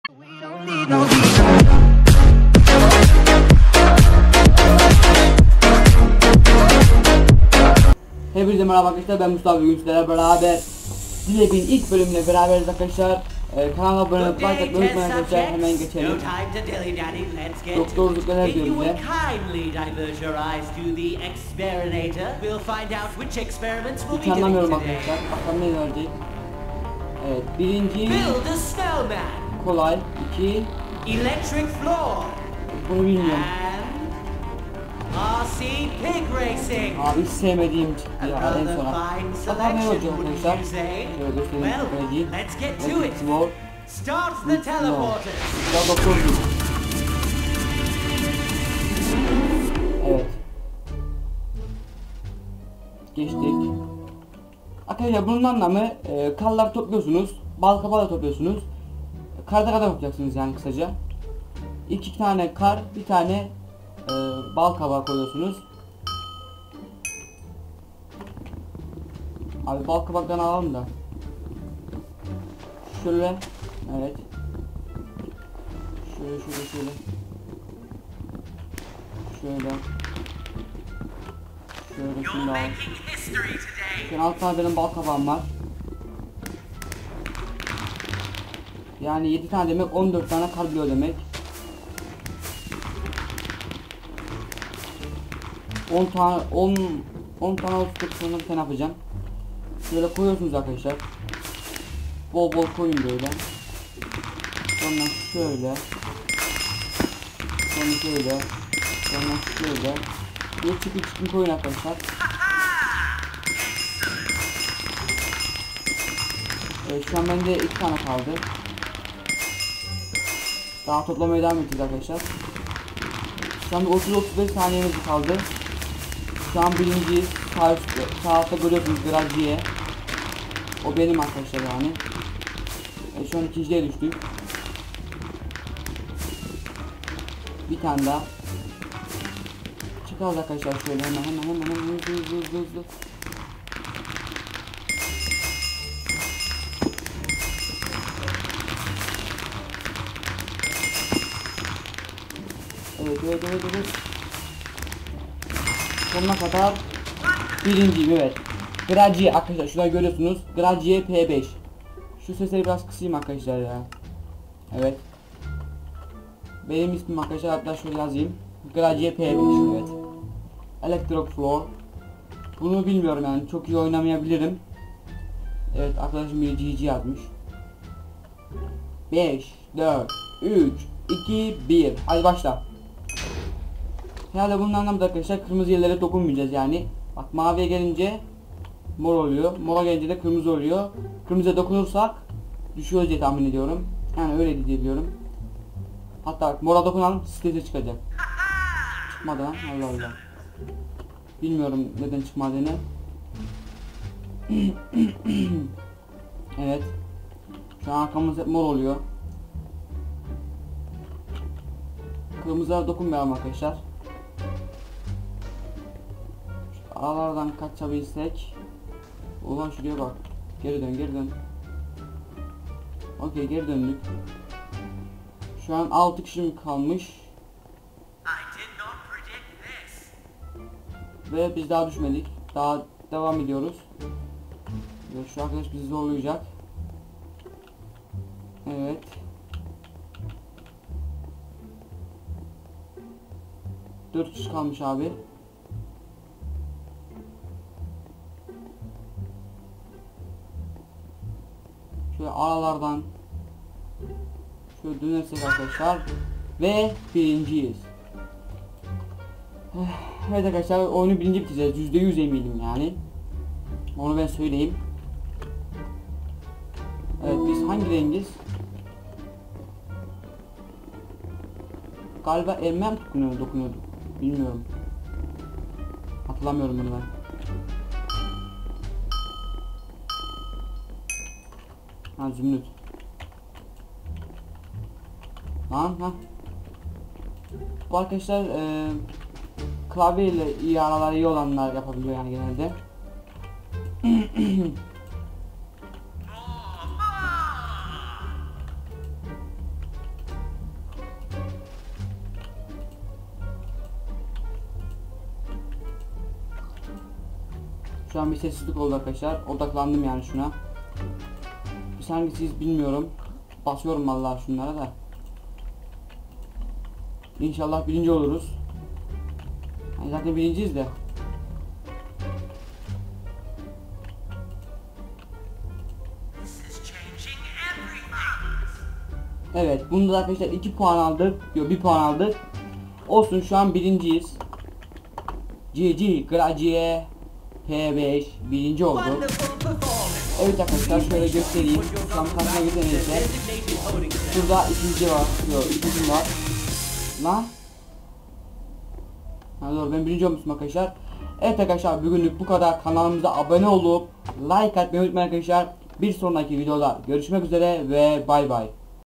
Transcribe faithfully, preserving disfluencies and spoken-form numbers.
Hepinize merhaba arkadaşlar, ben Mustafa. Bugün sizlerle beraber Dilek'in ilk bölümüne beraberiz arkadaşlar. Ee, kanala abone olup like atmayı unutmayın arkadaşlar. Hemen geçelim. Doktorluk neler diyor bize? Hiç anlamıyorum arkadaşlar. Bakalım ne verecek. Evet, birinci kolay, iki bunu bilmiyorum. R C Pig Racing. Abi hiç sevmediğim çıktı ya en sona. Bakalım ne olacak arkadaşlar. Şöyle göstereyim. Let's get to it. Start the teleporter. Evet. Geçtik. Arkadaşlar bunun anlamı e, karlar topluyorsunuz. Bal kabağı da topluyorsunuz. Karda kadar toplayacaksınız yani kısaca. İki tane kar, bir tane e, bal kabağı koyuyorsunuz. Abi bal kabaktan alalım da. Şöyle, evet. Şöyle şöyle şöyle. Şöyle. Şöyle şunu al. Şu alt tane benim bal kabağım var. Yani yedi tane demek on dört tane kar bloğu demek. on tane on on tane olsun sonra bir tane yapacağım. Şöyle koyuyorsunuz arkadaşlar. Bol bol koyun böyle. Sonra şöyle. Sonra şöyle. Sonra şöyle. Bir çıkın çıkın koyun arkadaşlar. Evet, şu an bende iki tane kaldı. Daha toplamaya devam edeceğiz arkadaşlar. Şu an otuz otuz beş saniyemiz kaldı. Şu an birinci sağ üstte, sağ altta görüyorsunuz Graziye. O benim arkadaşlar yani. E, şu an ikinciye düştük. Bir tane daha. Çıkarız arkadaşlar şöyle hemen hemen hemen hemen hızlı hızlı hızlı hızlı. Evet evet evet evet. Sonuna kadar birinciyim, evet. Graziye arkadaşlar, şurada görüyorsunuz. Graziye P beş. Şu sesleri biraz kısayım arkadaşlar ya. Evet. Benim ismim arkadaşlar, hatta şöyle yazayım. Graziye P beş, evet. Electric Floor. Bunu bilmiyorum yani, çok iyi oynamayabilirim. Evet, arkadaşım bir G G yazmış. beş, dört, üç, iki, bir. Hadi başla. Herhalde bunun anlamı da arkadaşlar kırmızı yerlere dokunmayacağız yani. Bak, maviye gelince mor oluyor. Mora gelince de kırmızı oluyor. Kırmızıya dokunursak düşüyoruz diye tahmin ediyorum. Yani öyle diye biliyorum. Hatta mora dokunalım, sitesi çıkacak. Çıkmadı lan, Allah Allah. Bilmiyorum neden çıkmadığını. Evet. Şu an arkamız hep mor oluyor. Kırmızıya dokunmayalım arkadaşlar. Şu aralardan kaçabilsek. Ulan şuraya bak. Geri dön geri dön. Okey, geri döndük. Şu an altı kişi kalmış. Ve biz daha düşmedik. Daha devam ediyoruz. Ve şu arkadaş bizi zorlayacak. Evet. dört kişi kalmış abi. Şöyle aralardan şöyle dönersek arkadaşlar ve birinciyiz. Evet arkadaşlar, oyunu birinci bitireceğiz, yüzde yüz eminim yani. Onu ben söyleyeyim. Evet, biz hangi rengiz? Galiba elmem dokunuyor, dokunuyordu. Bilmiyorum. Hatırlamıyorum bunu ben. Ha, zümrüt. Lan ha. Bu arkadaşlar e, klavye ile iyi aralar iyi olanlar yapabiliyor yani genelde. Şu an bir sessizlik oldu arkadaşlar. Odaklandım yani şuna. Biz hangisiyiz bilmiyorum. Basıyorum vallahi şunlara da. İnşallah birinci oluruz. Yani zaten birinciyiz de. Evet, bunda da arkadaşlar iki puan aldık. Yok, bir puan aldık. Olsun, şu an birinciyiz. G G Gracie P beş birinci oldu. Wonderful performance. Evet arkadaşlar, şöyle göstereyim. Şu an karşıma geçen neyse. Designated holding cell. Şurada ikinci var. Yok, ikinci var. Lan. Ha doğru, ben birinci olmuşum arkadaşlar. Evet arkadaşlar, bugünlük bu kadar. Kanalımıza abone olup like atmayı unutmayın arkadaşlar. Bir sonraki videoda görüşmek üzere ve bay bay.